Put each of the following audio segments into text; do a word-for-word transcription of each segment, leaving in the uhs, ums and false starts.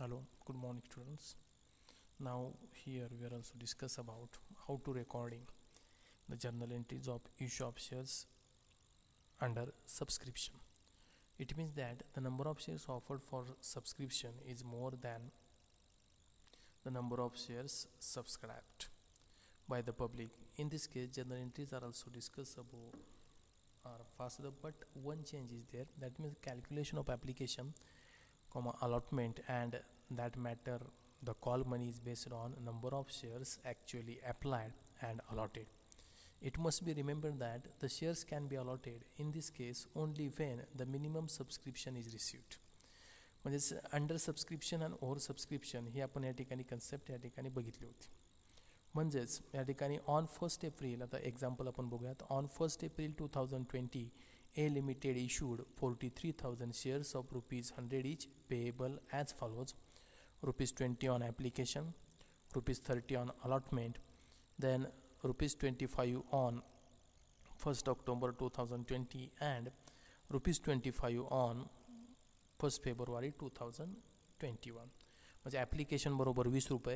Hello, good morning students. Now here we are also discuss about how to recording the journal entries of issue of shares under subscription. It means that the number of shares offered for subscription is more than the number of shares subscribed by the public. In this case, journal entries are also discussed about are faster, but one change is there. That means calculation of application, comma allotment, and that matter the call money is based on number of shares actually applied and allotted. It must be remembered that the shares can be allotted in this case only when the minimum subscription is received. म्हणजे under subscription आणि over subscription ही आपण या ठिकाणी concept या ठिकाणी बघितली होती. म्हणजेच या ठिकाणी ऑन फर्स्ट एप्रिल, आता एक्झाम्पल आपण बघूयात. On first April two thousand twenty A limited issued forty three thousand shares of rupees hundred each payable as follows. Rupees twenty on application, rupees thirty on allotment, then rupees twenty five on first October two thousand twenty and rupees twenty five on first February two thousand twenty one. म्हणजे application बरोबर वीस रुपये,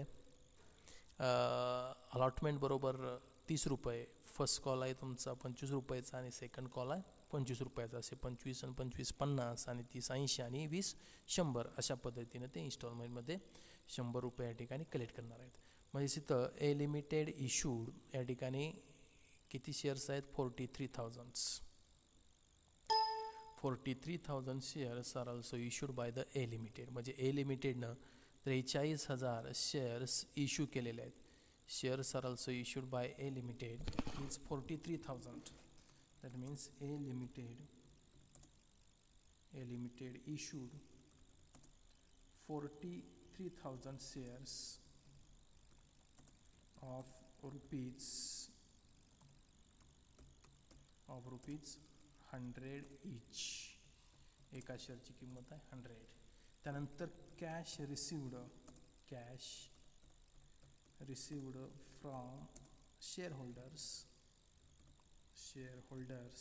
allotment बरोबर तीस रुपये, first call आहे तुमचा पंचवीस रुपयाचा आणि सेकंड कॉल आहे पंचवीस रुपयाचा. असे पंचवीस आणि पंचवीस पन्नास आणि तीस ऐंशी आणि वीस शंभर अशा पद्धतीनं ते इन्स्टॉलमेंटमध्ये शंभर रुपये या ठिकाणी कलेक्ट करणार आहेत. म्हणजे तिथं ए लिमिटेड इशूड या ठिकाणी किती शेअर्स आहेत? Forty three thousands forty three thousand shares are also issued by the A limited. म्हणजे ए लिमिटेडनं त्रेचाळीस हजार शेअर्स इश्यू केलेले आहेत. Shares are also issued by A limited is forty three thousand. That means A limited A limited issued forty three thousand shares of rupees of rupees hundred each. एका शेअरची किंमत आहे hundred. त्यानंतर cash received cash received from shareholders share holders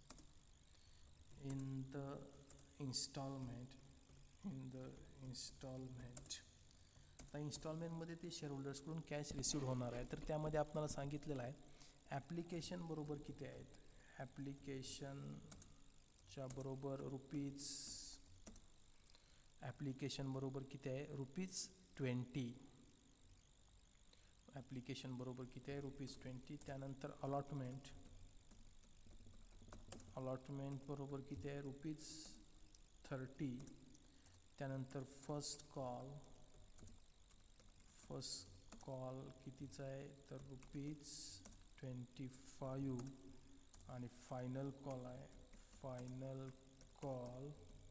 in the instalment in the instalment. आता इन्स्टॉलमेंटमध्ये ते share होल्डर्सकडून cash received होणार आहे. तर त्यामध्ये आपल्याला सांगितलेलं आहे ॲप्लिकेशन बरोबर किती आहेत. ॲप्लिकेशनच्या बरोबर रुपीज ॲप्लिकेशन बरोबर किती आहे? Rupees twenty. ॲप्लिकेशन बरोबर किती आहे? Rupees twenty. त्यानंतर अलॉटमेंट अलॉटमेंट बरोबर किती आहे? Rupees thirty. त्यानंतर फर्स्ट कॉल फर्स्ट कॉल कितीचा आहे? तर रुपीज ट्वेंटी फाईव्ह. आणि फायनल कॉल आहे final call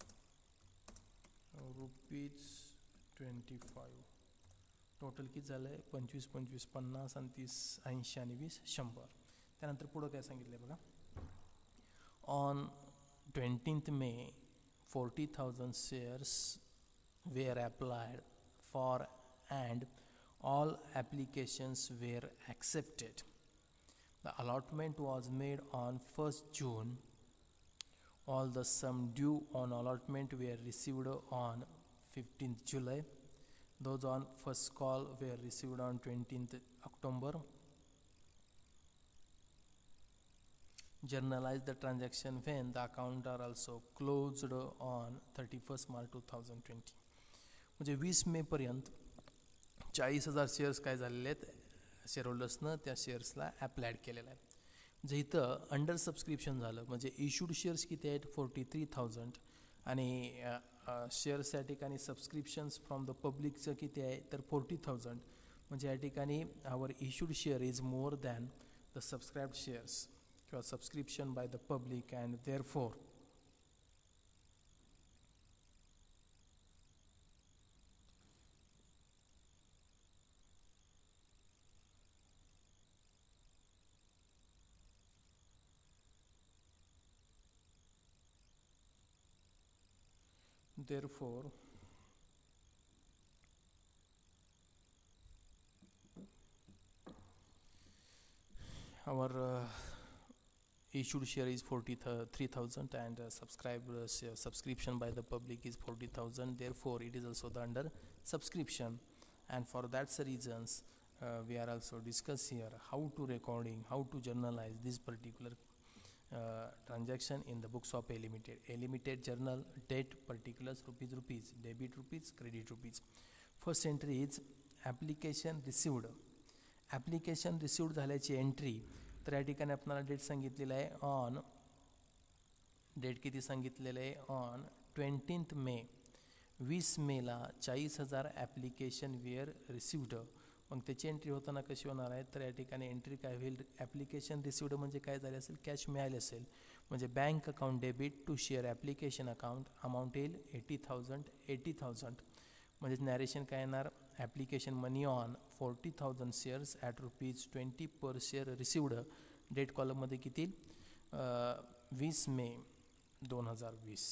rupees twenty five. Total किती झालं आहे? पंचवीस पंचवीस पन्नास आणि तीस ऐंशी आणि वीस शंभर. त्यानंतर पुढं काय सांगितलं आहे बघा. On twentieth May forty thousand shares were applied for and all applications were accepted. The allotment was made on first June. All the sum due on allotment were received on fifteenth July. Those on first call were received on twentieth October. Journalize the transaction when the account are also closed on thirty-first March two thousand twenty. म्हणजे वीस मे पर्यंत चाळीस हजार shares काय झालेले आहेत? Share होल्डर्सनं त्या शेअर्सला ॲप्लायड केलेलं आहे. म्हणजे इथं अंडर सबस्क्रिप्शन झालं. म्हणजे इशूड शेअर्स किती आहेत? Forty three thousand. आणि शेअर्स या ठिकाणी सबस्क्रिप्शन्स फ्रॉम द पब्लिकचं किती आहे? तर फोर्टी थाउजंड. म्हणजे या ठिकाणी our issued share is more than the subscribed shares किंवा subscription by the public and therefore therefore our uh, issued share is forty-three thousand and uh, subscriber share, subscription by the public is forty thousand, therefore it is also the under subscription. And for that's the reasons uh, we are also discuss here how to recording, how to journalize this particular uh, transaction in the books of A Limited. A Limited journal date particulars rupees rupees, debit rupees, credit rupees. First entry is application received. Application received झाल्याची entry, तर या ठिकाणी आपल्याला date सांगितलेला आहे on, date किती सांगितलेलं आहे ऑन ट्वेंटीन्थ मे. वीस मेला चाळीस हजार ॲप्लिकेशन वेअर रिसिव्ड. मग त्याची एंट्री होताना कशी होणार आहे, तर या ठिकाणी एंट्री काय होईल, ॲप्लिकेशन रिसिव्ड म्हणजे काय झाले असेल, कॅश मिळाले असेल, म्हणजे bank account debit to share application account amount येईल एटी थाउजंड एटी थाउजंड म्हणजे नॅरेशन काय येणार, application money on forty thousand shares at rupees twenty per share received. Date कॉलममध्ये किती, वीस मे दोन हजार वीस.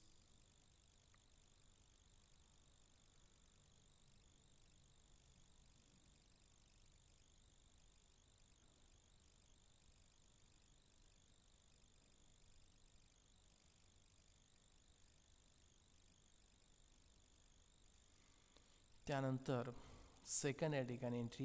त्यानंतर सेकंड या ठिकाणी entry,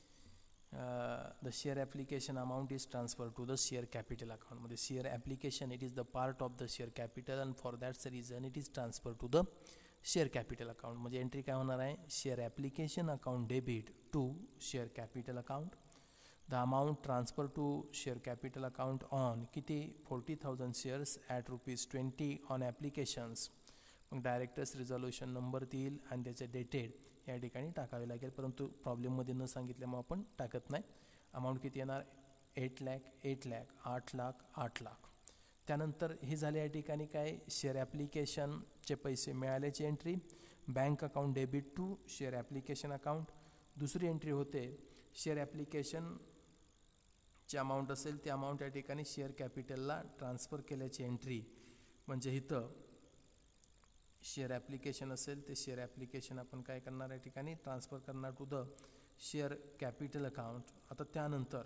the share application amount is transfer to the share capital account. मध्ये share application it is the part of the share capital and for that's reason it is transfer to the share capital account. म्हणजे entry काय होणार आहे, share application account debit to share capital account. The amount transfer to share capital account on किती, forty thousand shares at rupees twenty on applications. मग directors resolution number देईल आणि त्याचे dated या ठिकाणी टाकावे लागेल, परंतु प्रॉब्लेममध्ये न सांगितल्यामुळे आपण टाकत नाही. अमाऊंट किती येणार, एट लॅक एट लॅक आठ लाख आठ लाख. त्यानंतर हे झाले या ठिकाणी काय, शेअर ॲप्लिकेशनचे पैसे मिळाल्याची entry, bank account debit to share application account. दुसरी एंट्री होते शेअर ॲप्लिकेशनची अमाऊंट असेल ते अमाऊंट या ठिकाणी शेअर कॅपिटलला ट्रान्सफर केल्याची एंट्री. म्हणजे इथं शेअर ॲप्लिकेशन असेल ते शेअर ॲप्लिकेशन आपण काय करणार या ठिकाणी ट्रान्सफर करणार to the share capital account. आता त्यानंतर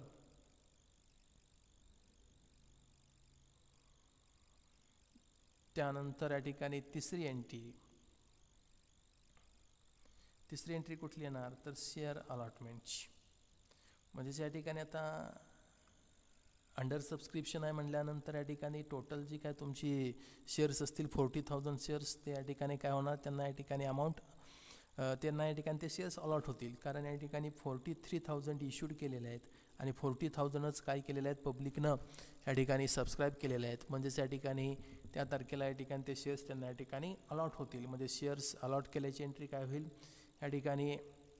त्यानंतर या ठिकाणी तिसरी एंट्री, तिसरी एंट्री कुठली येणार, तर शेअर अलॉटमेंटची. म्हणजे या ठिकाणी आता अंडर सबस्क्रिप्शन आहे म्हटल्यानंतर या ठिकाणी टोटल जी काय तुमची शेअर्स असतील फोर्टी थाउजंड शेअर्स, ते या ठिकाणी काय होणार, त्यांना या ठिकाणी अमाऊंट त्यांना या ठिकाणी ते शेअर्स अलॉट होतील. कारण या ठिकाणी फोर्टी थ्री थाउजंड इश्यूड केलेले आहेत आणि फोर्टी थाउजंडच काय केलेले आहेत, पब्लिकनं या ठिकाणी सबस्क्राईब केलेले आहेत. म्हणजेच या ठिकाणी त्या तारखेला या ठिकाणी ते शेअर्स त्यांना या ठिकाणी अलॉट होतील. म्हणजे शेअर्स अलॉट केल्याची एंट्री काय होईल, या ठिकाणी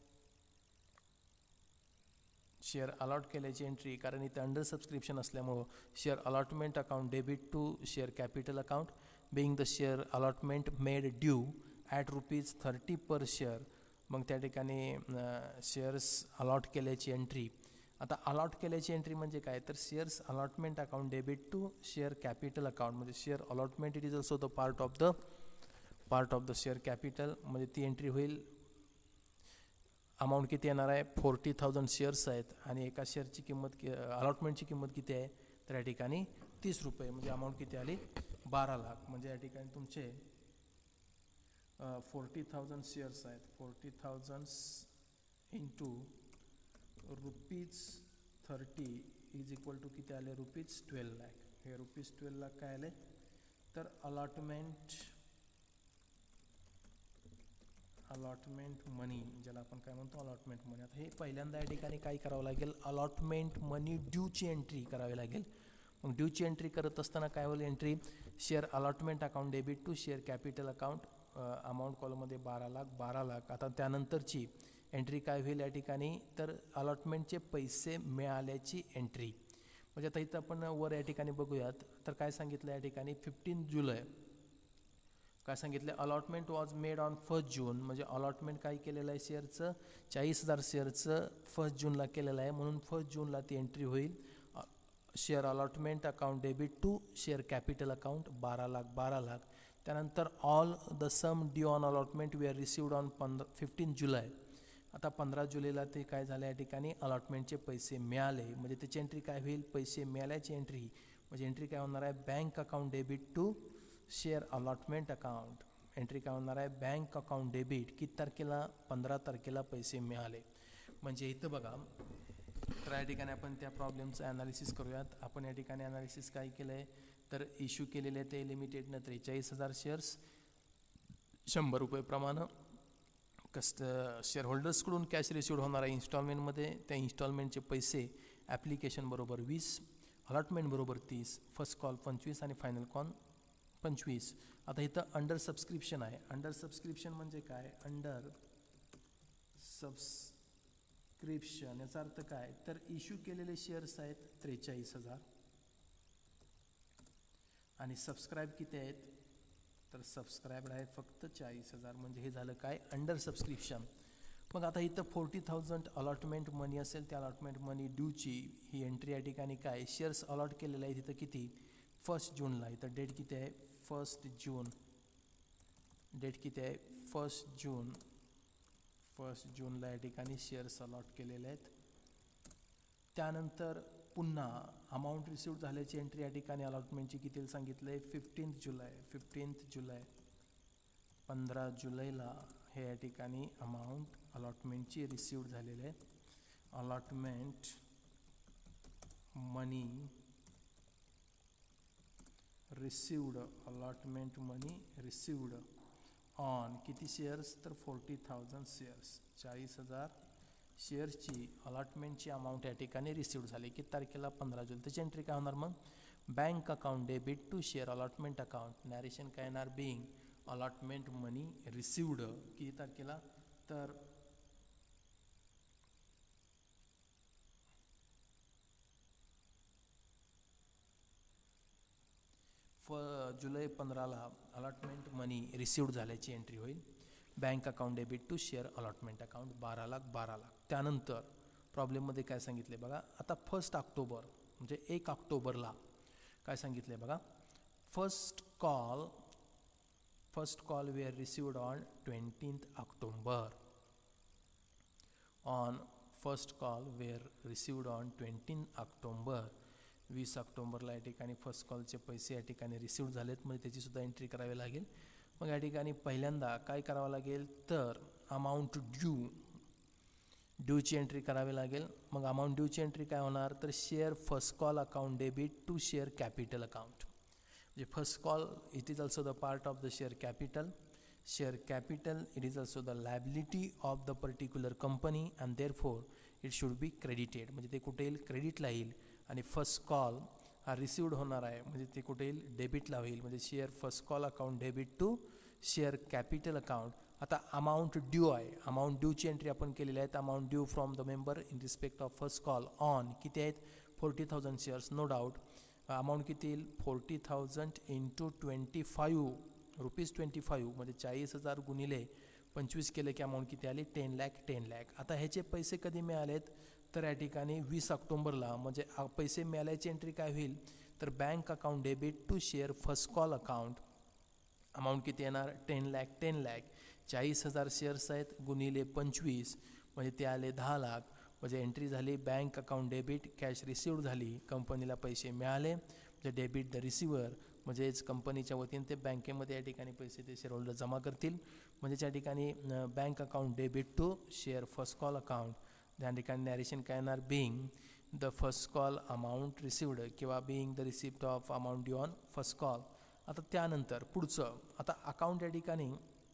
शेअर अलॉट केल्याची एंट्री, कारण इथं अंडर सबस्क्रिप्शन असल्यामुळं share allotment account debit to share capital account being the share allotment made due at rupees thirty per share. मग त्या ठिकाणी शेअर्स अलॉट केल्याची एंट्री. आता अलॉट केल्याची एंट्री म्हणजे काय, तर shares allotment account debit to share capital account. म्हणजे share allotment it is also the part of the part of the share capital. म्हणजे ती एंट्री होईल. अमाऊंट किती येणार आहे, फोर्टी थाउजंड शेअर्स आहेत आणि एका शेअरची किंमत अलॉटमेंटची किंमत किती आहे, तर या ठिकाणी तीस रुपये. म्हणजे अमाऊंट किती आली, बारा लाख. म्हणजे या ठिकाणी तुमचे फोर्टी थाउजंड शेअर्स आहेत, forty thousand into rupees thirty is equal to किती आले, रुपीज ट्वेल्व लाख. हे रुपीज ट्वेल्व लाख काय आले, तर अलॉटमेंट अलॉटमेंट मनी, ज्याला आपण काय म्हणतो अलॉटमेंट मनी. आता हे पहिल्यांदा या ठिकाणी काय करावं लागेल, अलॉटमेंट मनी ड्यूची एंट्री करावी लागेल. मग ड्यूची एंट्री करत असताना काय होईल, entry share allotment account debit to share capital account amount कॉलममध्ये बारा लाख बारा लाख. आता त्यानंतरची एंट्री काय होईल या ठिकाणी, तर अलॉटमेंटचे पैसे मिळाल्याची एंट्री. म्हणजे आता इथं आपण वर या ठिकाणी बघूयात, तर काय सांगितलं या ठिकाणी फिफ्टीन जुलै काय सांगितलं, allotment was made on first June. म्हणजे अलॉटमेंट काय केलेलं आहे शेअरचं, चाळीस हजार शेअरचं फर्स्ट जूनला केलेलं आहे, म्हणून फर्स्ट जूनला ती एंट्री होईल. Share allotment account debit to share capital account बारा लाख बारा लाख. त्यानंतर all the sum due on allotment we are received on पंधरा फिफ्टीन जुलै. आता पंधरा जुलैला ते काय झालं या ठिकाणी अलॉटमेंटचे पैसे मिळाले. म्हणजे त्याची एंट्री काय होईल, पैसे मिळाल्याची एंट्री. म्हणजे एंट्री काय होणार आहे, bank account debit to share allotment account. Entry काय होणार आहे, बँक अकाउंट डेबिट किती तारखेला, पंधरा तारखेला पैसे मिळाले. म्हणजे इथं बघा, तर या ठिकाणी आपण त्या प्रॉब्लेमचं ॲनालिसिस करूयात. आपण या ठिकाणी ॲनालिसिस काय केलं आहे, तर इश्यू केलेले ते लिमिटेडनं त्रेचाळीस हजार शेअर्स शंभर रुपये प्रमाणे कस्ट शेअरहोल्डर्सकडून कॅश रिसिव्ड होणार आहे इन्स्टॉलमेंटमध्ये. त्या इन्स्टॉलमेंटचे पैसे ॲप्लिकेशन बरोबर वीस, अलॉटमेंट बरोबर तीस, फर्स्ट कॉल पंचवीस आणि फायनल कॉल पंचवीस. आता इथं अंडर सबस्क्रिप्शन आहे. अंडर सबस्क्रिप्शन म्हणजे काय, अंडर सबस्क्रिप्शन याचा अर्थ काय, तर इश्यू केलेले शेअर्स आहेत त्रेचाळीस हजार आणि सबस्क्राईब किती आहेत, तर सबस्क्राईब्ड आहेत फक्त चाळीस हजार. म्हणजे हे झालं काय, अंडर सबस्क्रिप्शन. मग आता इथं फोर्टी थाउजंड अलॉटमेंट मनी असेल, त्या अलॉटमेंट मनी ड्यूची ही एंट्री या ठिकाणी काय, शेअर्स अलॉट केलेलं आहे तिथं किती, फर्स्ट जूनला. इथं डेट किती आहे, फर्स्ट जून. डेट किती आहे, फर्स्ट जून. फर्स्ट जूनला या ठिकाणी शेअर्स अलॉट केलेले आहेत. त्यानंतर पुन्हा अमाऊंट रिसिव्ह झाल्याची एंट्री या ठिकाणी अलॉटमेंटची किती सांगितलं आहे, फिफ्टीन्थ जुलै. फिफ्टीन्थ जुलै पंधरा जुलैला हे या ठिकाणी अमाऊंट अलॉटमेंटची रिसिव्ह झालेले आहे. Allotment money received, allotment money received on किती शेअर्स, तर फोर्टी थाउजंड शेअर्स. चाळीस हजार शेअर्सची अलॉटमेंटची अमाऊंट या ठिकाणी रिसिव्ड झाली किती तारखेला, पंधरा जुलै. त्याची एंट्री काय होणार मग, bank account debit to share allotment account. Narration काय येणार, बिंग अलॉटमेंट मनी रिसिव्ड किती तारखेला, तर फ जुलै पंधराला अलॉटमेंट मनी रिसिव्ड झाल्याची एंट्री होईल. Bank account debit to share allotment account बारा लाख बारा लाख. त्यानंतर प्रॉब्लेममध्ये काय सांगितले बघा, आता फर्स्ट ऑक्टोबर म्हणजे एक ऑक्टोबरला काय सांगितले बघा, first call first call were received on twentieth October. On first call were received on twentieth October. वीस ऑक्टोबरला या ठिकाणी फर्स्ट कॉलचे पैसे या ठिकाणी रिसिव्ह झालेत, म्हणजे त्याचीसुद्धा एंट्री करावी लागेल. मग या ठिकाणी पहिल्यांदा काय करावं लागेल, तर अमाऊंट ड्यू ड्यूची एंट्री करावी लागेल. मग अमाऊंट ड्यूची एंट्री काय होणार, तर share first call account debit to share capital account. म्हणजे first call it is also the part of the share capital. Share capital it is also the liability of the particular company and therefore it should be credited. म्हणजे ते कुठे येईल, क्रेडिटला येईल. आणि first call हा received होणार आहे, म्हणजे ते कुठे येईल, डेबिटला होईल. म्हणजे share first call account debit to share capital account. आता अमाऊंट ड्यू आहे, अमाऊंट ड्यूची एंट्री आपण केलेली आहे. Amount due from the member in respect of first call on किती आहेत, forty thousand shares. No doubt amount किती येईल, forty thousand into twenty five rupees twenty five म्हणजे चाळीस हजार गुणिले पंचवीस केले की अमाऊंट किती आली, टेन लॅक टेन लॅक. आता ह्याचे पैसे कधी मिळालेत, तर या ठिकाणी वीस ऑक्टोबरला. म्हणजे पैसे मिळाल्याची एंट्री काय होईल, तर bank account debit to share first call account. Amount किती येणार, टेन लॅक टेन लॅक. चाळीस हजार शेअर्स आहेत गुणिले पंचवीस म्हणजे ते आले दहा लाख. म्हणजे एंट्री झाली bank account debit, cash received झाली, कंपनीला पैसे मिळाले. म्हणजे डेबिट द रिसिव्हर म्हणजेच कंपनीच्या वतीने ते बँकेमध्ये या ठिकाणी पैसे ते शेअरहोल्डर जमा करतील. म्हणजे त्या ठिकाणी bank account debit to share first call account. त्या ठिकाणी नॅरेशन काय येणार, being the first call amount received किंवा being the receipt of amount due on first call. आता त्यानंतर पुढचं, आता अकाउंट या ठिकाणी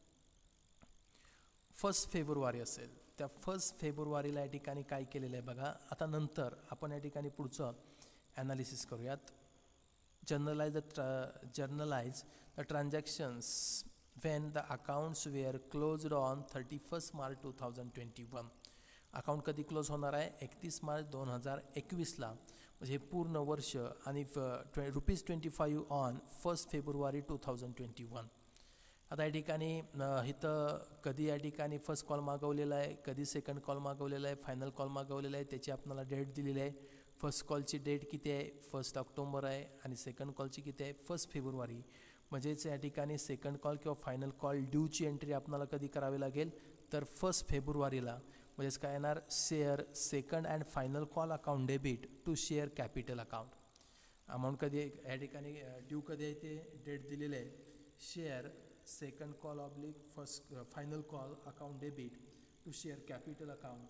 फर्स्ट फेब्रुवारी असेल, त्या फर्स्ट फेब्रुवारीला या ठिकाणी काय केलेलं आहे बघा. आता नंतर आपण या ठिकाणी पुढचं ॲनालिसिस करूयात. Journalise the journalise the transactions when the accounts were closed on thirty first March two thousand twenty one. Account कधी क्लोज होणार आहे, एकतीस मार्च दोन हजार एकवीसला. म्हणजे हे पूर्ण वर्ष आणि ट्वे rupees twenty five on first February two thousand twenty one. आता या ठिकाणी इथं कधी या ठिकाणी फर्स्ट कॉल मागवलेला आहे, कधी सेकंड कॉल मागवलेला आहे, फायनल कॉल मागवलेला आहे, त्याची आपल्याला डेट दिलेली आहे. फर्स्ट कॉलची डेट किती आहे, फर्स्ट ऑक्टोबर आहे आणि सेकंड कॉलची किती आहे, फर्स्ट फेब्रुवारी. म्हणजेच या ठिकाणी सेकंड कॉल किंवा फायनल कॉल ड्यूची एंट्री आपल्याला कधी करावी लागेल, तर फर्स्ट फेब्रुवारीला. म्हणजेच काय येणार, share second and final call account debit to share capital account. Amount कधी या ठिकाणी ड्यू कधी आहे ते डेट दिलेलं आहे. Share second call oblique first final call account debit to share capital account.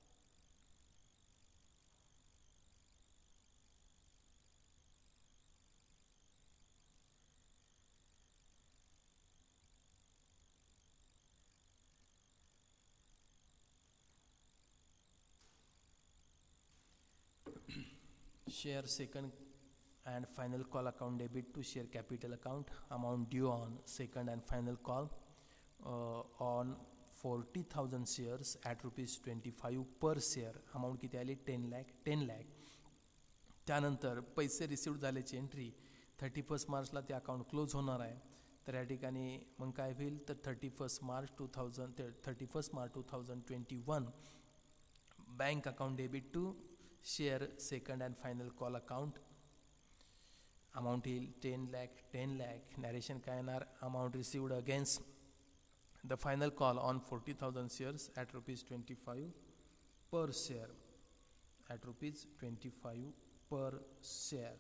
Share second and final call account debit to share capital account. Amount due on second and final call uh, on forty thousand shares at rupees twenty-five per share. Amount किती आली ten lakh ten lakh. त्यानंतर पैसे receive झाल्याची entry thirty first मार्चला ते account close होणार आहे. तर या ठिकाणी मग काय होईल तर thirty first March two thousand thirty first March two thousand twenty one bank account debit to share second and final call account. Amount येईल ten lakh ten lakh. Narration काय येणार amount received against the final call on forty thousand shares at rupees twenty five per share at rupees twenty five per share.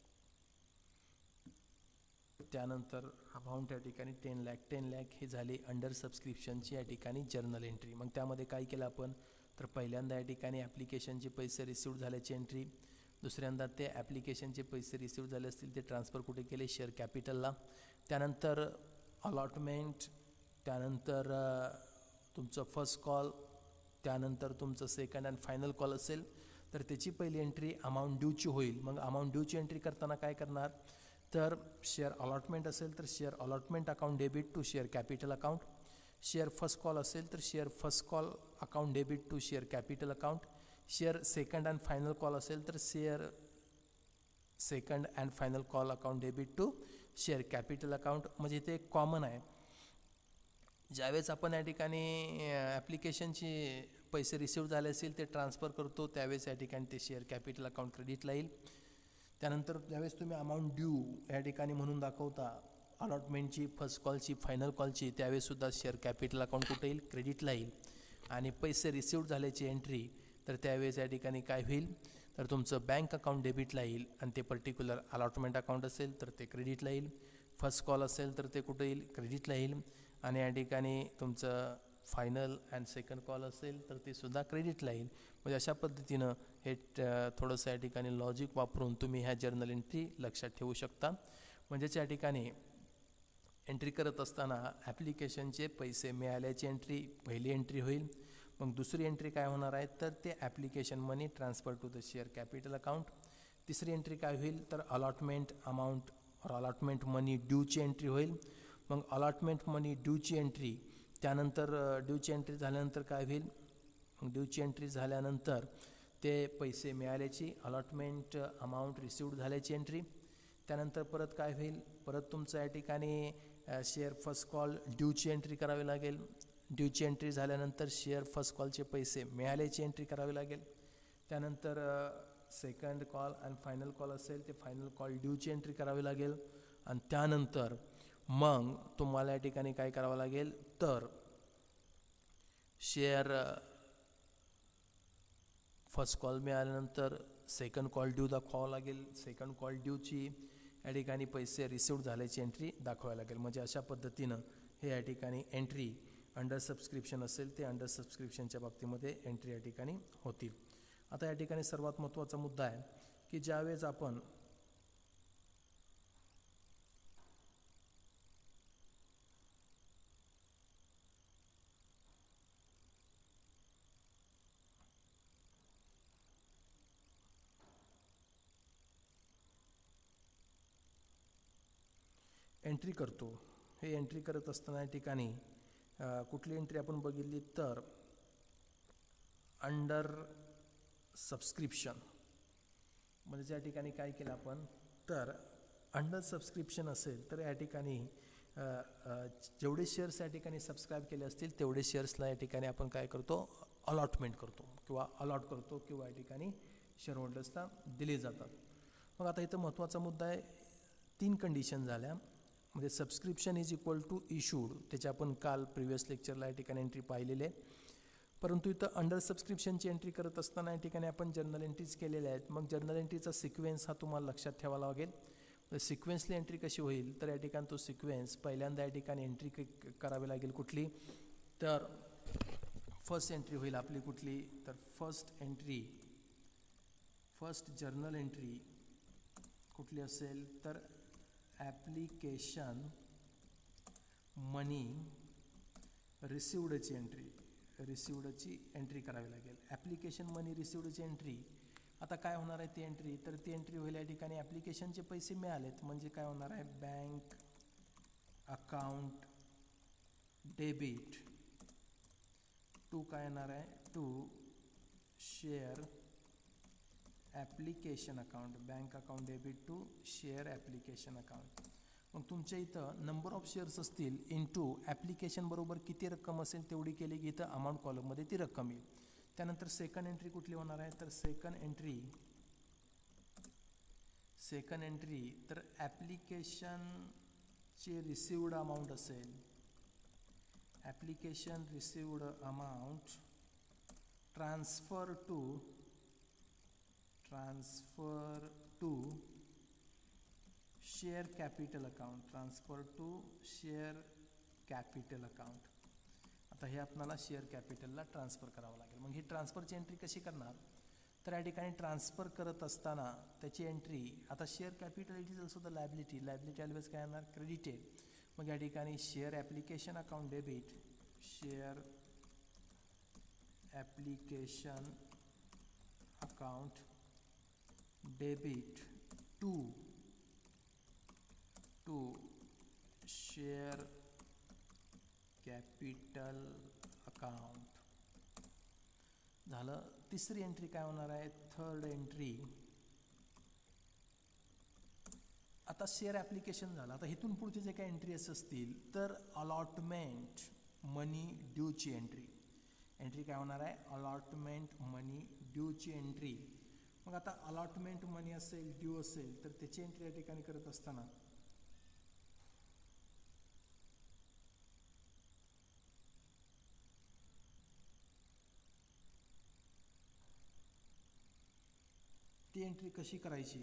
त्यानंतर amount या ठिकाणी ten lakh ten lakh हे झाले under सबस्क्रिप्शनची या ठिकाणी जर्नल एंट्री. मग त्यामध्ये काय केलं आपण तर पहिल्यांदा या ठिकाणी ॲप्लिकेशनचे पैसे रिसिव्ह झाल्याची एंट्री. दुसऱ्यांदा ते ॲप्लिकेशनचे पैसे रिसिव्ह झाले असतील ते ट्रान्सफर कुठे केले शेअर कॅपिटलला. त्यानंतर अलॉटमेंट, त्यानंतर तुमचं फर्स्ट कॉल, त्यानंतर तुमचं सेकंड अँड फायनल कॉल असेल तर त्याची पहिली एंट्री अमाऊंट ड्यूची होईल. मग अमाऊंट ड्यूची एंट्री करताना काय करणार तर शेअर अलॉटमेंट असेल तर share allotment account debit to share capital account. Share first call असेल तर share first call account debit to share capital account. Share second and final call असेल तर share second and final call account debit to share capital account. म्हणजे ते एक common आहे. ज्यावेळेस आपण या ठिकाणी ॲप्लिकेशनचे पैसे रिसिव्ह झाले असतील ते ट्रान्सफर करतो त्यावेळेस या ठिकाणी ते शेअर कॅपिटल अकाउंट क्रेडिटला येईल. त्यानंतर ज्यावेळेस तुम्ही अमाऊंट ड्यू या ठिकाणी म्हणून दाखवता अलॉटमेंटची फर्स्ट कॉलची फायनल कॉलची त्यावेळेससुद्धा शेअर कॅपिटल अकाउंट कुठे येईल क्रेडिटला येईल. आणि पैसे रिसिव्ह झाल्याची एंट्री तर त्यावेळेस या ठिकाणी काय होईल तर तुमचं बँक अकाउंट डेबिटला येईल आणि ते पर्टिक्युलर अलॉटमेंट अकाउंट असेल तर ते क्रेडिटला येईल. फर्स्ट कॉल असेल तर ते कुठं येईल क्रेडिटला येईल. आणि या ठिकाणी तुमचं फायनल अँड सेकंड कॉल असेल तर ते सुद्धा क्रेडिटला येईल. म्हणजे अशा पद्धतीनं हे थोडंसं या ठिकाणी लॉजिक वापरून तुम्ही ह्या जर्नल एंट्री लक्षात ठेवू शकता. म्हणजेच या ठिकाणी एंट्री करत असताना ॲप्लिकेशनचे पैसे मिळाल्याची एंट्री पहिली एंट्री होईल. मग दुसरी एंट्री काय होणार आहे तर ते application money transfer to the share capital account. तिसरी एंट्री काय होईल तर allotment amount or allotment money ड्यूची एंट्री होईल. मग अलॉटमेंट मनी ड्यूची एंट्री त्यानंतर ड्यूची एंट्री झाल्यानंतर काय होईल मग ड्यूची एंट्री झाल्यानंतर ते पैसे मिळाल्याची अलॉटमेंट अमाऊंट रिसिव्ड झाल्याची एंट्री. त्यानंतर परत काय होईल परत तुमचं या ठिकाणी शेअर फर्स्ट कॉल ड्यूची एंट्री करावी लागेल. ड्यूची एंट्री झाल्यानंतर शेअर फर्स्ट कॉलचे पैसे मिळाल्याची एंट्री करावी लागेल. त्यानंतर सेकंड कॉल आणि फायनल कॉल असेल ते फायनल कॉल ड्यूची एंट्री करावी लागेल. आणि त्यानंतर मग तुम्हाला या ठिकाणी काय करावं लागेल तर शेअर फर्स्ट कॉल मिळाल्यानंतर सेकंड कॉल ड्यू दाखवावं लागेल. सेकंड कॉल ड्यूची या ठिकाणी पैसे रिसिव्ह झाल्याची एंट्री दाखवावी लागेल. म्हणजे अशा पद्धतीनं हे या ठिकाणी एंट्री अंडर सबस्क्रिप्शन असेल ते अंडर सबस्क्रिप्शनच्या बाबतीमध्ये एंट्री या ठिकाणी होतील. आता या ठिकाणी सर्वात महत्त्वाचा मुद्दा आहे की ज्यावेळेस आपण एंट्री करतो हे एंट्री करत असताना या ठिकाणी कुठली एंट्री आपण बघितली तर अंडर सबस्क्रिप्शन. म्हणजे या ठिकाणी काय केलं आपण तर अंडर सबस्क्रिप्शन असेल तर या ठिकाणी जेवढे शेअर्स या ठिकाणी सबस्क्राईब केले असतील तेवढे शेअर्सला या ठिकाणी आपण काय करतो अलॉटमेंट करतो किंवा अलॉट करतो किंवा या ठिकाणी शेअर होल्डर्सला दिले जातात. मग आता इथं महत्त्वाचा मुद्दा आहे तीन कंडिशन झाल्या. म्हणजे subscription is equal to issued त्याच्या आपण काल प्रिव्हियस लेक्चरला या ठिकाणी एंट्री पाहिलेले. परंतु इथं अंडर सबस्क्रिप्शनची एंट्री करत असताना या ठिकाणी आपण जर्नल एंट्रीज केलेल्या आहेत. मग जर्नल एंट्रीचा सिक्वेन्स हा तुम्हाला लक्षात ठेवावा लागेल. सिक्वेन्सली एंट्री कशी होईल तर या ठिकाणी तो सिक्वेन्स पहिल्यांदा या ठिकाणी एंट्री करावी लागेल कुठली, तर फर्स्ट एंट्री होईल आपली कुठली, तर first entry first journal entry कुठली असेल तर ॲप्लिकेशन मनी रिसिवडची एंट्री रिसिवडची एंट्री करावी लागेल. ॲप्लिकेशन मनी रिसिवडची एंट्री आता काय होणार आहे ती एंट्री, तर ती एंट्री होईल या ठिकाणी ॲप्लिकेशनचे पैसे मिळालेत म्हणजे काय होणार आहे, बँक अकाउंट डेबिट टू काय येणार आहे, to share application account, bank account debit to share application account. मग तुमच्या इथं नंबर ऑफ शेअर्स असतील इंटू ॲप्लिकेशन बरोबर किती रक्कम असेल तेवढी केली की इथं अमाऊंट कॉलममध्ये ती रक्कम येईल. त्यानंतर सेकंड एंट्री कुठली होणार आहे, तर सेकंड एंट्री सेकंड एंट्री तर ॲप्लिकेशनची रिसिवड अमाऊंट असेल, application received amount transfer to transfer to share capital account transfer to share capital account. आता हे आपल्याला शेअर कॅपिटलला ट्रान्सफर करावं लागेल. मग ही ट्रान्सफरची एंट्री कशी करणार, तर या ठिकाणी ट्रान्सफर करत असताना त्याची एंट्री आता share capital it is also the liability liability always काय येणार, क्रेडिटेड. मग या ठिकाणी share application account debit share application account debit to to share capital account झालं. तिसरी एंट्री काय होणार आहे, थर्ड एंट्री आता शेअर ॲप्लिकेशन झालं. आता इथून पुढचे जे काही एंट्रीज असतील तर अलॉटमेंट मनी ड्यूची एंट्री एंट्री काय होणार आहे, अलॉटमेंट मनी ड्यूची एंट्री. मग आता अलॉटमेंट मनी असेल ड्यू असेल तर त्याची एंट्री या ठिकाणी करत असताना ती एंट्री कशी करायची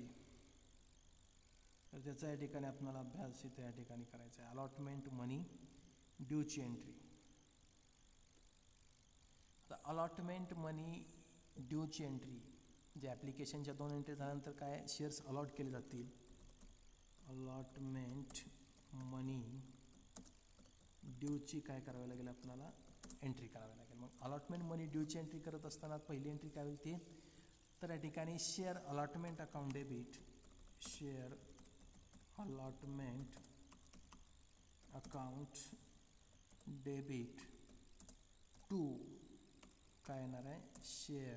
तर त्याचा या ठिकाणी आपल्याला अभ्यास इथे या ठिकाणी करायचा आहे. अलॉटमेंट मनी ड्यूची एंट्री. आता अलॉटमेंट मनी ड्यूची एंट्री जे ॲप्लिकेशनच्या दोन एंट्री झाल्यानंतर काय शेअर्स अलॉट केले जातील, अलॉटमेंट मनी ड्यूची काय करावी लागेल आपल्याला एंट्री करावी लागेल. मग अलॉटमेंट मनी ड्यूची एंट्री करत असताना पहिली एंट्री काय होईल ती, तर या ठिकाणी share allotment account debit share allotment account debit to काय येणार आहे, शेअर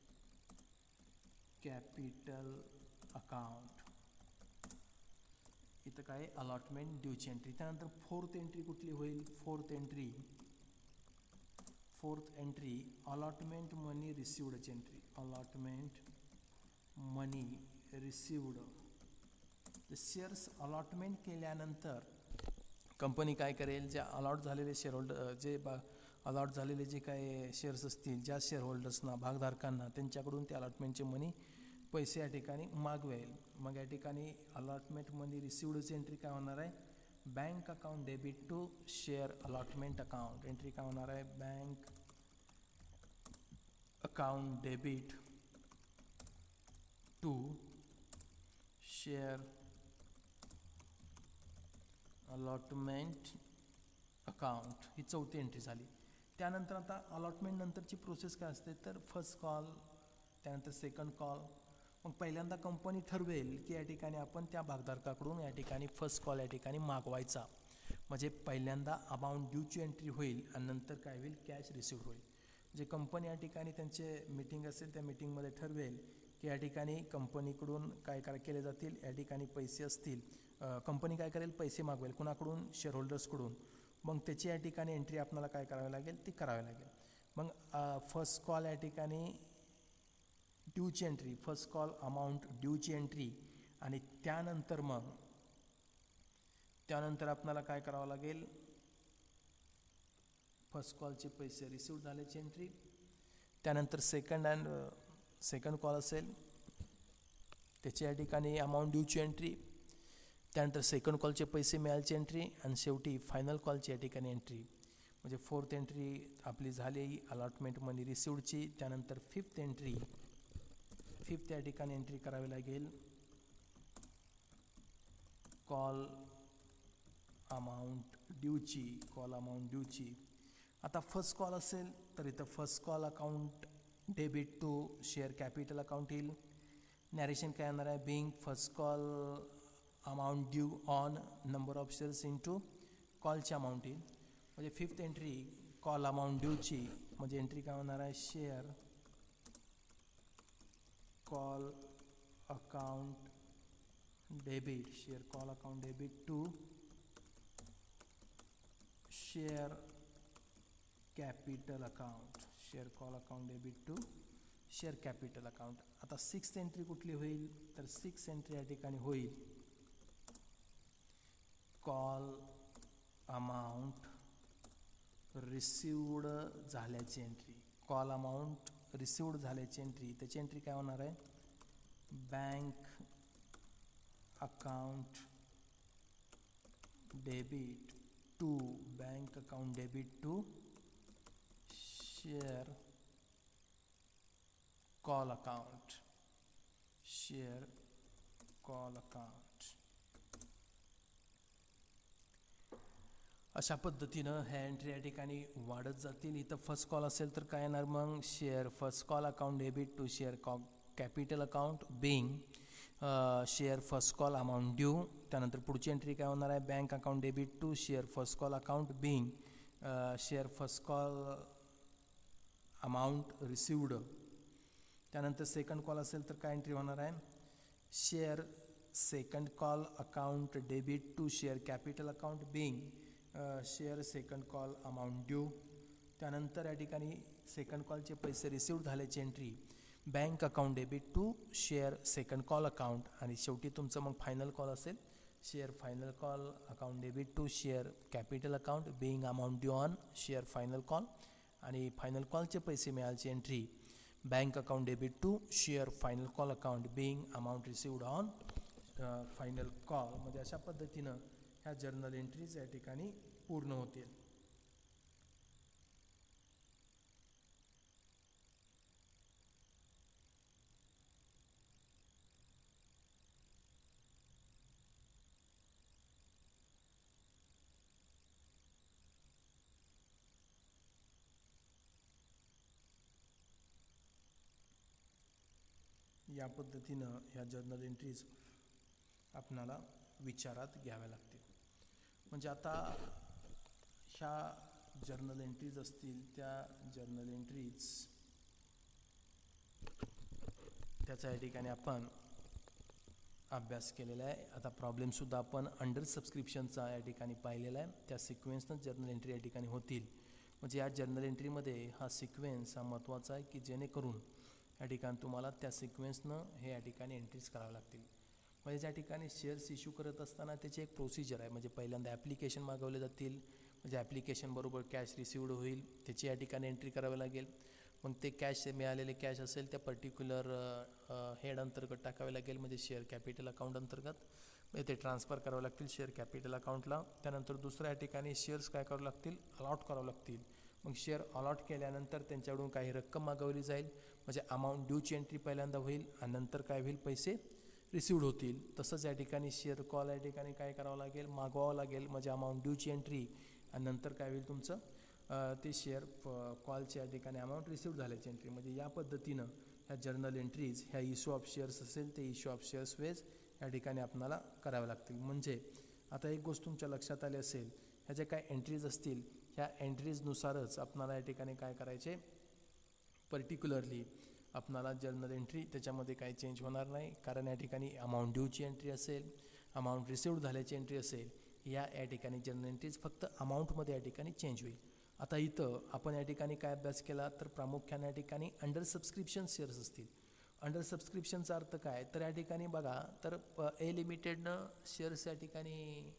कॅपिटल अकाउंट. इथं काय अलॉटमेंट ड्यूची एंट्री. त्यानंतर फोर्थ एंट्री कुठली होईल, fourth entry fourth entry allotment money रिसिवडची entry allotment money received. Shares allotment केल्यानंतर कंपनी काय करेल, ज्या अलॉट झालेले शेअर होल्डर जे बा अलॉट झालेले जे काय शेअर्स असतील ज्या शेअर होल्डर्सना भागधारकांना त्यांच्याकडून ते अलॉटमेंटचे मनी पैसे या ठिकाणी मागवेल. मग या ठिकाणी अलॉटमेंट मनी रिसिवडची एंट्री काय होणार आहे, bank account debit to share allotment account entry काय होणार आहे, bank account debit to share allotment account. ही चौथी एंट्री झाली. त्यानंतर आता अलॉटमेंट नंतरची प्रोसेस काय असते तर फर्स्ट कॉल त्यानंतर सेकंड कॉल. मग पहिल्यांदा कंपनी ठरवेल की या ठिकाणी आपण त्या भागधारकाकडून या ठिकाणी फर्स्ट कॉल या ठिकाणी मागवायचा, म्हणजे पहिल्यांदा अमाऊंट ड्यूची एंट्री होईल आणि नंतर काय होईल कॅश रिसिव्ह होईल. जे कंपनी या ठिकाणी त्यांचे मीटिंग असेल त्या मीटिंगमध्ये ठरवेल की या ठिकाणी कंपनीकडून काय काय केले जातील, या ठिकाणी पैसे असतील कंपनी काय करेल पैसे मागवेल कुणाकडून, शेअर होल्डर्सकडून. मग त्याची या ठिकाणी एंट्री आपल्याला काय करावी लागेल ती करावी लागेल. मग फर्स्ट कॉल या ठिकाणी ड्यूची एंट्री फर्स्ट कॉल अमाऊंट ड्यूची एंट्री आणि त्यानंतर मग त्यानंतर आपल्याला काय करावं लागेल फर्स्ट कॉलचे पैसे रिसिव्ह झाल्याची एंट्री. त्यानंतर सेकंड अँड सेकंड कॉल असेल त्याची या ठिकाणी अमाऊंट ड्यूची एंट्री. त्यानंतर सेकंड कॉलचे पैसे मिळायची एंट्री आणि शेवटी फायनल कॉलची या ठिकाणी एंट्री. म्हणजे फोर्थ एंट्री आपली झाली अलॉटमेंट मनी रिसिव्डची. त्यानंतर फिफ्थ एंट्री फिफ्थ या ठिकाणी एंट्री करावी लागेल कॉल अमाऊंट ड्यूची कॉल अमाऊंट ड्यूची. आता फर्स्ट कॉल असेल तर इथं first call account debit to share capital account येईल. नॅरेशन काय येणार आहे, being first call amount due on number of shares into कॉलची अमाऊंट येईल. म्हणजे फिफ्थ एंट्री कॉल अमाऊंट ड्यूची म्हणजे एंट्री काय होणार आहे, share call account debit share call account debit to share capital account share call account debit to share capital account. आता sixth entry कुठली होईल तर सिक्स एंट्री या ठिकाणी होईल कॉल अमाऊंट रिसिव्ड झाल्याची एंट्री. कॉल अमाऊंट रिसिव्ड झाल्याची entry त्याची एंट्री काय होणार आहे, bank account debit to bank account debit to share call account share call account. अशा पद्धतीनं ह्या एंट्री या ठिकाणी वाढत जातील. इथं फर्स्ट कॉल असेल तर काय येणार मग, share first call account debit to share कॉ capital account being share first call amount due. त्यानंतर पुढची एंट्री काय होणार आहे, bank account debit to share first call account being share first call amount received. त्यानंतर सेकंड कॉल असेल तर काय एंट्री होणार आहे, share second call account debit to share capital account being share second call amount due. त्यानंतर या ठिकाणी second कॉलचे पैसे रिसिव्ह झाल्याची entry bank account debit to share second call account. आणि शेवटी तुमचं मग फायनल कॉल असेल share final call account debit to share capital account being amount due on share final call. आणि फायनल कॉलचे पैसे मिळायची entry bank account debit to share final call account being amount received on final call. म्हणजे अशा पद्धतीनं ह्या journal entries या ठिकाणी पूर्ण होतील. या पद्धतीनं ह्या जर्नल एंट्रीज आपणाला विचारात घ्याव्या लागतील. म्हणजे आता ह्या जर्नल एंट्रीज असतील त्या जर्नल एंट्रीज त्याचा या ठिकाणी आपण अभ्यास केलेला आहे. आता प्रॉब्लेमसुद्धा आपण अंडर सबस्क्रिप्शनचा या ठिकाणी पाहिलेला आहे. त्या सिक्वेन्सनं जर्नल एंट्री या ठिकाणी होतील. म्हणजे या जर्नल एंट्रीमध्ये हा सिक्वेन्स हा महत्त्वाचा आहे की जेणेकरून या ठिकाणी तुम्हाला त्या सिक्वेन्सनं हे या ठिकाणी एंट्रीज कराव्या लागतील. म्हणजे ज्या ठिकाणी शेअर्स इश्यू करत असताना त्याची एक प्रोसिजर आहे. म्हणजे पहिल्यांदा ॲप्लिकेशन मागवले जातील. म्हणजे ॲप्लिकेशन बरोबर कॅश रिसिव्ड होईल त्याची या ठिकाणी एंट्री करावी लागेल. मग ते कॅश मिळालेले कॅश असेल त्या पर्टिक्युलर हेड अंतर्गत टाकावे लागेल. म्हणजे शेअर कॅपिटल अकाउंट अंतर्गत म्हणजे ते ट्रान्सफर करावं लागतील शेअर कॅपिटल अकाउंटला. त्यानंतर दुसऱ्या ठिकाणी शेअर्स काय करावं लागतील, अलॉट करावं लागतील. मग शेअर अलॉट केल्यानंतर त्यांच्याकडून काही रक्कम मागवली जाईल. म्हणजे अमाऊंट ड्यूची एंट्री पहिल्यांदा होईल आणि नंतर काय होईल, पैसे रिसिव्ड होतील. तसंच या ठिकाणी शेअर कॉल या ठिकाणी काय करावं लागेल, मागवावं लागेल. म्हणजे अमाऊंट ड्यूची एंट्री आणि नंतर काय होईल तुमचं ते शेअर कॉलची या ठिकाणी अमाऊंट रिसिव्ड झाल्याची एंट्री. म्हणजे या पद्धतीनं ह्या जर्नल एंट्रीज ह्या इश्यू ऑफ शेअर्स असेल ते इश्यू ऑफ शेअर्स वेज या ठिकाणी आपल्याला कराव्या लागतील. म्हणजे आता एक गोष्ट तुमच्या लक्षात आली असेल, ह्या ज्या काय एंट्रीज असतील ह्या एंट्रीजनुसारच आपल्याला या ठिकाणी काय करायचे, पर्टिक्युलरली आपणाला जर्नल एंट्री त्याच्यामध्ये काही चेंज होणार नाही. कारण या ठिकाणी अमाऊंट ड्यूची एंट्री असेल, अमाऊंट रिसिव्ड झाल्याची एंट्री असेल, या या ठिकाणी जर्नल एंट्रीज फक्त अमाऊंटमध्ये या ठिकाणी चेंज होईल. आता इथं आपण या ठिकाणी काय अभ्यास केला तर प्रामुख्याने या ठिकाणी अंडर सबस्क्रिप्शन शेअर्स असतील. अंडर सबस्क्रिप्शनचा अर्थ काय तर या ठिकाणी बघा तर ए लिमिटेडनं शेअर्स या ठिकाणी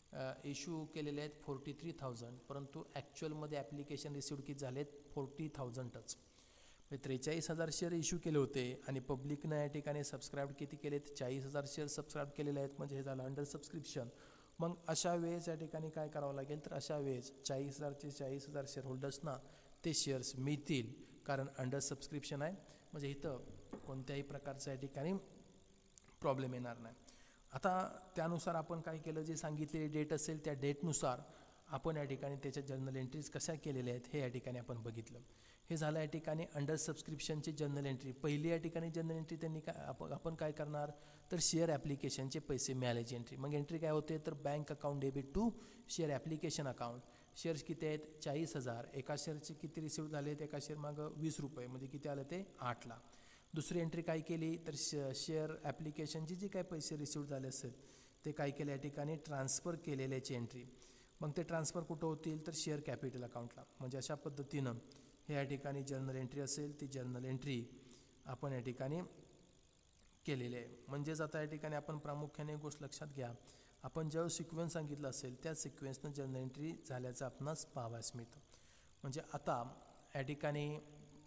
इश्यू केलेले आहेत फोर्टी थ्री थाउजंड, परंतु ॲक्च्युअलमध्ये ॲप्लिकेशन रिसिव्ड किती झाले आहेत फोर्टी थाउजंडच. म्हणजे त्रेचाळीस हजार शेअर इश्यू केले होते आणि पब्लिकनं या ठिकाणी सबस्क्राईब किती केलेत, चाळीस हजार शेअर सबस्क्राईब केलेले आहेत, म्हणजे हे झालं अंडर सबस्क्रिप्शन. मग अशा वेळेस या ठिकाणी काय करावं लागेल, तर अशा वेळेस चाळीस हजारचे चाळीस हजार शेअर होल्डर्सना ते शेअर्स मिळतील, कारण अंडर सबस्क्रिप्शन आहे. म्हणजे इथं कोणत्याही प्रकारचा या ठिकाणी प्रॉब्लेम येणार नाही. आता त्यानुसार आपण काय केलं, जे सांगितलेली डेट असेल त्या डेटनुसार आपण या ठिकाणी त्याच्या जर्नल एंट्रीज कशा केलेल्या आहेत हे या ठिकाणी आपण बघितलं. हे झालं या ठिकाणी अंडर सबस्क्रिप्शनची जर्नल एंट्री. पहिली या ठिकाणी जर्नल एंट्री त्यांनी काय आपण आपण काय करणार, तर शेअर ॲप्लिकेशनचे पैसे मिळाल्याची एंट्री. मग एंट्री काय होते, तर bank account debit to share application account. Shares किती आहेत, चाळीस हजार. एका शेअरचे किती रिसिव्ह झाले आहेत, एका शेअर मागं वीस रुपये, म्हणजे किती आलं ते आठ लाख. दुसरी एंट्री काय केली, तर श शेअर ॲप्लिकेशनचे जे काही पैसे रिसिव्ह झाले असेल ते काय केले या ठिकाणी ट्रान्सफर केलेल्याची एंट्री. मग ते ट्रान्सफर कुठं होतील, तर शेअर कॅपिटल अकाउंटला. म्हणजे अशा पद्धतीनं हे या ठिकाणी जर्नल एंट्री असेल ती जर्नल एंट्री आपण या ठिकाणी केलेली आहे. म्हणजेच आता या ठिकाणी आपण प्रामुख्याने एक गोष्ट लक्षात घ्या, आपण जेव्हा सिक्वेन्स सांगितलं असेल त्या सिक्वेन्सनं जर्नल एंट्री झाल्याचं आपणास पाहावयास मिळतं. म्हणजे आता या ठिकाणी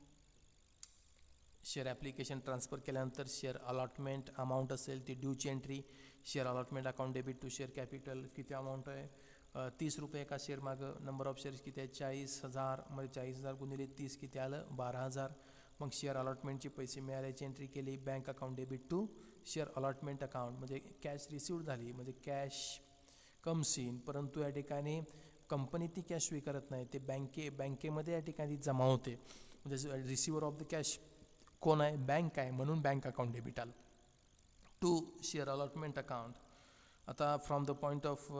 शेअर ॲप्लिकेशन ट्रान्सफर केल्यानंतर शेअर अलॉटमेंट अमाऊंट असेल ती ड्यूची entry. Share allotment account debit to share capital किती अमाऊंट आहे, तीस रुपये एका शेअर मागं. नंबर ऑफ शेअर्स किती आहे, चाळीस हजार. म्हणजे चाळीस हजार गुणिले तीस किती आलं, बारा हजार. मग शेअर अलॉटमेंटचे पैसे मिळाल्याची एंट्री केली. Bank account debit to share allotment account, म्हणजे कॅश रिसिव्ड झाली, म्हणजे कॅश कम्स इन. परंतु या ठिकाणी कंपनी ती कॅश स्वीकारत नाही, ते बँके बँकेमध्ये या ठिकाणी जमा होते. म्हणजे रिसिव्हर ऑफ द कॅश कोण आहे, बँक आहे, म्हणून बँक अकाउंट डेबिट आलं टू शेअर अलॉटमेंट अकाउंट. आता from the point of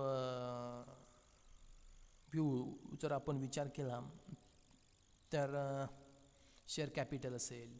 view जर आपण विचार केला तर शेअर कॅपिटल असेल,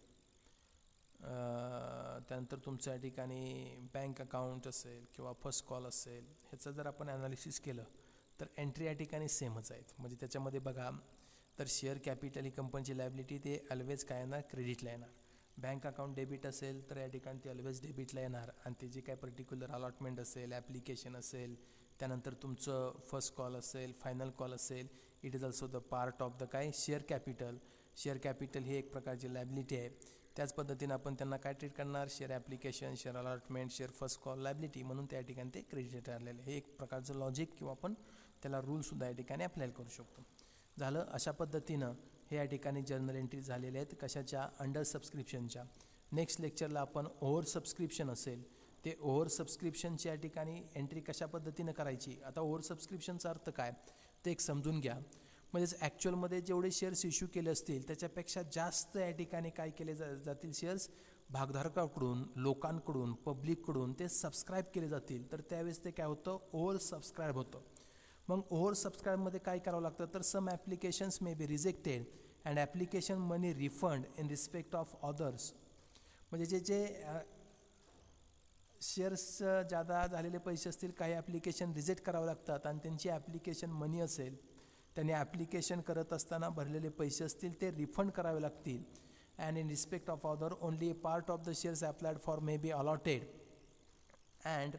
त्यानंतर तुमच्या या ठिकाणी बँक अकाउंट असेल किंवा फर्स्ट कॉल असेल, ह्याचं जर आपण ॲनालिसिस केलं तर एंट्री या ठिकाणी सेमच आहेत. म्हणजे त्याच्यामध्ये बघा, तर शेअर कॅपिटल ही कंपनीची लायबिलिटी ते ऑलवेज काय येणार, क्रेडिटला येणार. बँक अकाउंट डेबिट असेल तर या ठिकाणी ते ऑलवेज डेबिटला येणार. आणि ते जे काय पर्टिक्युलर अलॉटमेंट असेल, ॲप्लिकेशन असेल, त्यानंतर तुमचं फर्स्ट कॉल असेल, फायनल कॉल असेल, it is also the part of the काय शेअर कॅपिटल. शेअर कॅपिटल ही एक प्रकारची लायबिलिटी आहे. त्याच पद्धतीनं आपण त्यांना काय ट्रीट करणार, share application, share allotment, share first call liability, म्हणून त्या ठिकाणी ते क्रेडिट ठरलेलं. हे एक प्रकारचं लॉजिक किंवा आपण त्याला रूलसुद्धा या ठिकाणी अप्लाय करू शकतो. झालं. अशा पद्धतीनं हे या ठिकाणी जर्नल एंट्री झालेले आहेत कशाच्या, अंडर सबस्क्रिप्शनच्या. नेक्स्ट लेक्चरला आपण ओव्हर सबस्क्रिप्शन असेल, ते ओव्हर सबस्क्रिप्शनच्या या ठिकाणी एंट्री कशा पद्धतीनं करायची. आता ओव्हर सबस्क्रिप्शनचा अर्थ काय ते एक समजून घ्या. म्हणजेच ॲक्च्युअलमध्ये जेवढे शेअर्स इश्यू केले असतील त्याच्यापेक्षा जास्त या ठिकाणी काय केले जा जातील शेअर्स भागधारकाकडून, लोकांकडून, पब्लिककडून ते सबस्क्राईब केले जातील, तर त्यावेळेस ते काय होतं, ओव्हर सबस्क्राईब होतं. मग ओव्हर सबस्क्राईबमध्ये काय करावं लागतं, तर some applications may be rejected and application money refund in respect of others. म्हणजे जे जे शेअर्स जादा झालेले पैसे असतील, काही ॲप्लिकेशन रिजेक्ट करावं लागतात आणि त्यांची ॲप्लिकेशन मनी असेल, त्यांनी ॲप्लिकेशन करत असताना भरलेले पैसे असतील ते रिफंड करावे लागतील. And in respect of other only part of the shares applied for may be allotted and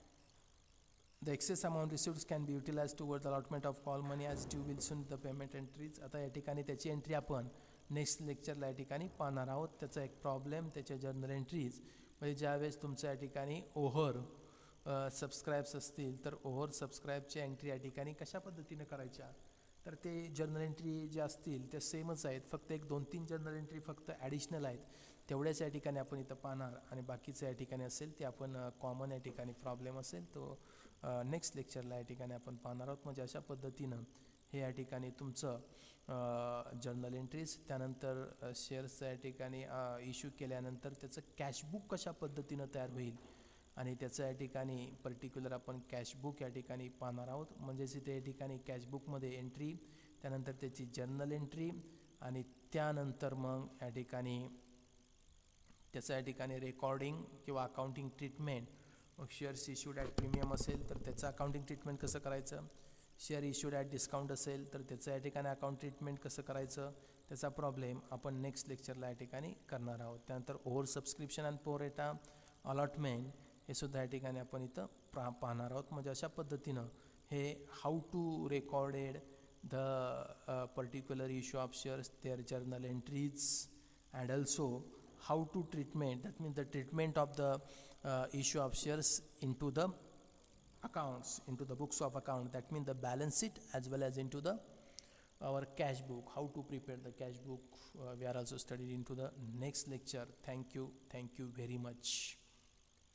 the excess amount received can be utilized towards the allotment of call money as due will soon the payment entries. आता या ठिकाणी त्याची entry आपण next लेक्चरला या ठिकाणी पाहणार आहोत. त्याचा एक प्रॉब्लेम, त्याच्या जर्नल एंट्रीज. म्हणजे ज्यावेळेस तुमच्या या ठिकाणी ओव्हर सबस्क्राईब्स असतील तर ओव्हर सबस्क्राईबच्या एंट्री या ठिकाणी कशा पद्धतीने करायच्या, तर ते जर्नल एंट्री जे असतील ते सेमच आहेत, फक्त एक दोन तीन जर्नल एंट्री फक्त ॲडिशनल आहेत. तेवढ्याच या ठिकाणी आपण इथं पाहणार आणि बाकीचं या ठिकाणी असेल ते आपण कॉमन या ठिकाणी प्रॉब्लेम असेल तो नेक्स्ट लेक्चरला या ठिकाणी आपण पाहणार आहोत. म्हणजे अशा पद्धतीनं हे या ठिकाणी तुमचं जर्नल एंट्रीज. त्यानंतर शेअर्सचं या ठिकाणी इश्यू केल्यानंतर त्याचं कॅशबुक कशा पद्धतीनं तयार होईल आणि त्याचं या ठिकाणी पर्टिक्युलर आपण कॅशबुक या ठिकाणी पाहणार आहोत. म्हणजेच इथे या ठिकाणी कॅशबुकमध्ये एंट्री, त्यानंतर त्याची जर्नल एंट्री आणि त्यानंतर मग या ठिकाणी त्याचं या ठिकाणी रेकॉर्डिंग किंवा अकाउंटिंग ट्रीटमेंट. मग शेअर्स इश्यूड ॲट प्रीमियम असेल तर त्याचं अकाउंटिंग ट्रीटमेंट कसं करायचं, शेअर इश्यूड ॲट डिस्काउंट असेल तर त्याचं या ठिकाणी अकाउंट ट्रीटमेंट कसं करायचं, त्याचा प्रॉब्लेम आपण नेक्स्ट लेक्चरला या ठिकाणी करणार आहोत. त्यानंतर over subscription and pro rata allotment हे सुद्धा या ठिकाणी आपण इथं पा पाहणार आहोत. म्हणजे अशा पद्धतीनं how to recorded the uh, particular issue of shares, their journal entries, and also how to treatment, that means the treatment of the uh, issue of shares into the accounts, into the books of account, that means the balance sheet as well as into the our cash book, how to prepare the cash book. Uh, we are also studied into the next lecture. Thank you, thank you very much.